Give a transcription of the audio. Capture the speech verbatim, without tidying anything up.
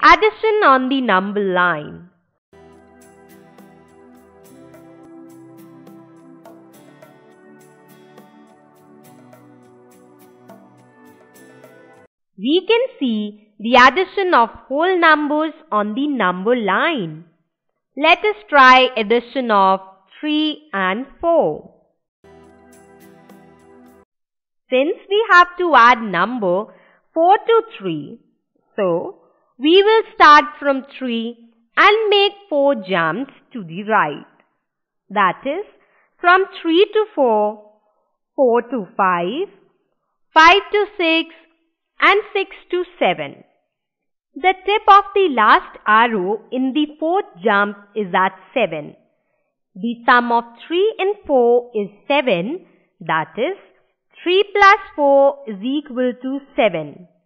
Addition on the number line. We can see the addition of whole numbers on the number line. Let us try addition of three and four. Since we have to add number four to three, so we will start from three and make four jumps to the right. That is, from three to four, four to five, five to six, and six to seven. The tip of the last arrow in the fourth jump is at seven. The sum of three and four is seven, that is, three plus four is equal to seven.